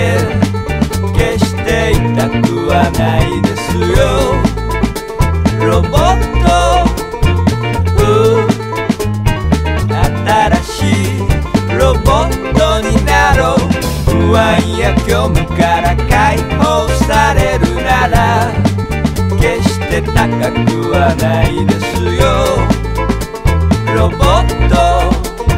け決して痛くはないですよ。ロボット、新しいロボットになろう。不安や虚無から解放されるなら決して高くはないですよ。ロボット、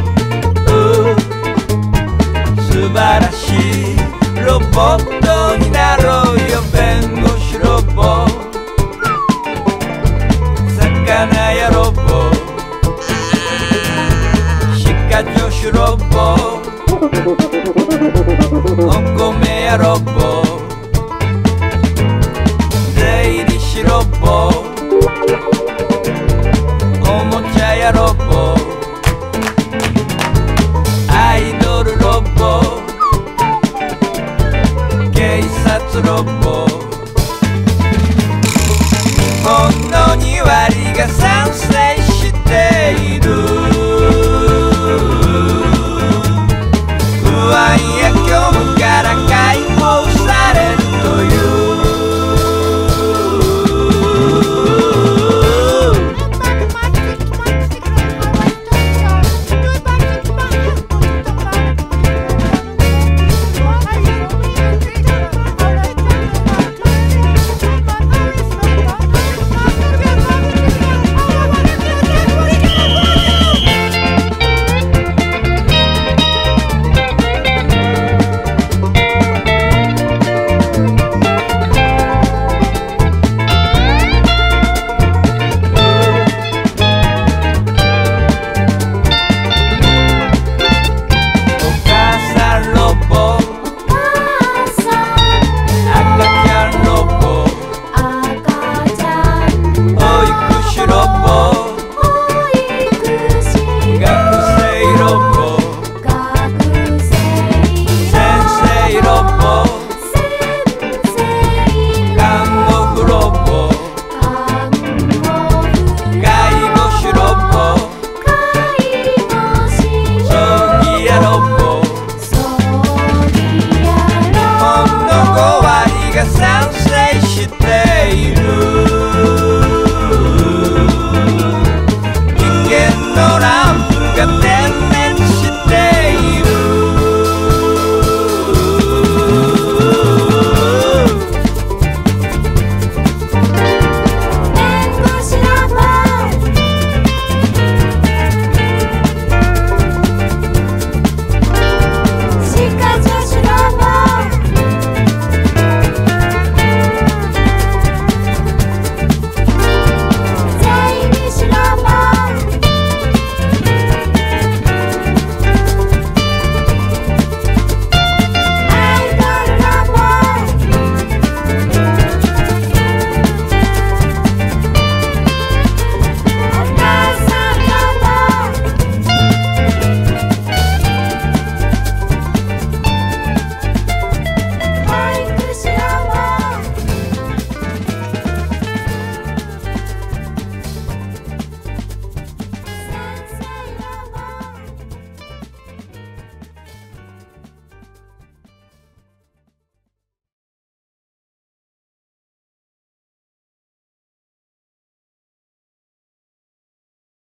素晴らしいロボットになろうよ。弁護士ロボ、魚やロボ、歯科助手ロボ、お米やロボ、税理士ロボ、おもちゃやロボ、アイドルロボ、警察ロボ、日本の2割が賛成